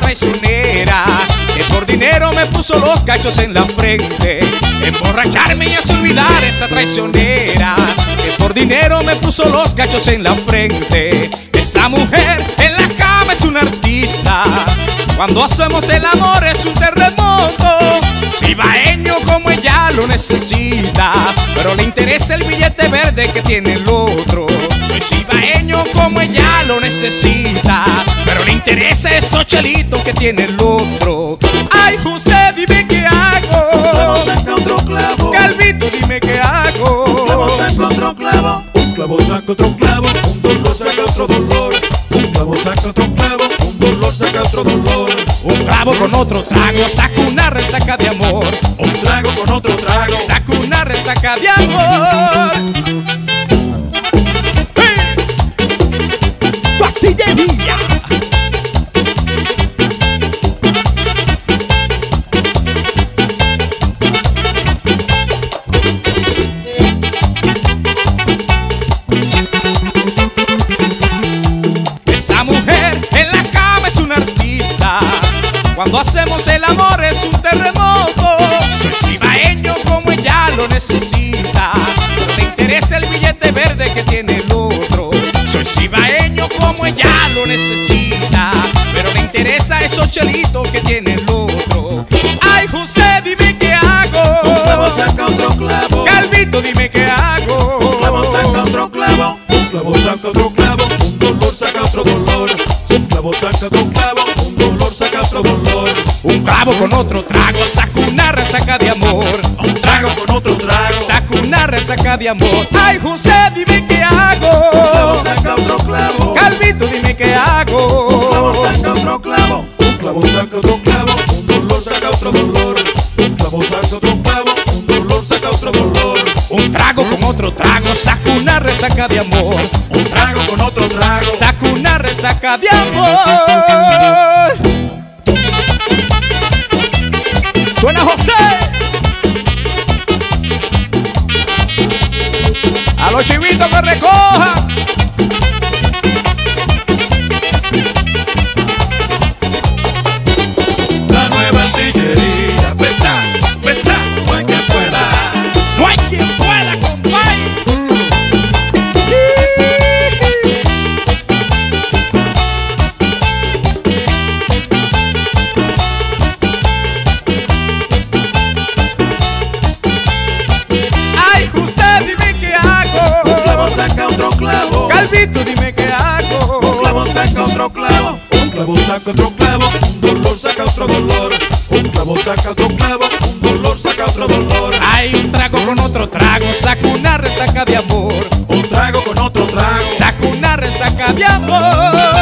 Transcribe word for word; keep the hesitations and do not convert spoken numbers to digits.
traicionera, que por dinero me puso los cachos en la frente. Emborracharme y así olvidar esa traicionera, que por dinero me puso los cachos en la frente. Esa mujer en la cama es una artista, cuando hacemos el amor es un terremoto. Cibaeño como ella lo necesita, pero le interesa el billete verde que tiene el otro. Soy cibaeño como ella lo necesita, pero le interesa esos chelitos que tiene el otro. Ay, José, dime qué hago. Un clavo saca otro clavo. Calvito, dime qué hago. Un clavo saca otro clavo. Un clavo saca otro clavo, un dolor saca otro dolor. Un clavo saca otro clavo, un dolor saca otro dolor. Un clavo con otro trago saca una resaca de amor. Un trago con otro trago saca una resaca de amor. ¡Hey! Pastillería. Esa mujer en la cama es una artista, cuando hacemos el amor es un terremoto. Soy cibaeño como ella lo necesita, pero le interesa el billete verde que tiene el otro. Soy cibaeño como ella lo necesita, pero le interesa esos chelitos que tiene el otro. Ay, José, dime qué hago. Un clavo saca otro clavo. Calvito, dime qué hago. Un clavo saca otro clavo. Un clavo saca otro clavo, un dolor saca otro dolor. Un clavo saca otro clavo, un dolor saca otro dolor. Un clavo con otro trago saca una resaca de amor. Un trago con otro trago saca una resaca de amor. Ay, José, dime qué hago. Un clavo saca otro clavo. Calvito, dime qué Un clavo hago. saca otro clavo. Un clavo saca otro clavo, un dolor saca otro dolor. Un clavo saca otro clavo, un dolor saca otro dolor. Un trago con otro trago saca una resaca de amor. Un trago con otro trago Saca una resaca de amor. Suena José. A los chivitos que recojan. la nueva artillería. Pesa, pesa, no hay quien pueda. No hay quien pueda, compadre. Ay, José, dime qué hago. Un clavo saca otro clavo. Calvito, dime qué hago. Un clavo saca otro clavo. Un clavo saca otro clavo, un dolor saca otro dolor. Un clavo saca otro clavo, un dolor saca otro dolor. Hay un trago con otro trago saca una resaca de amor. Un trago con otro trago Saca una resaca de amor.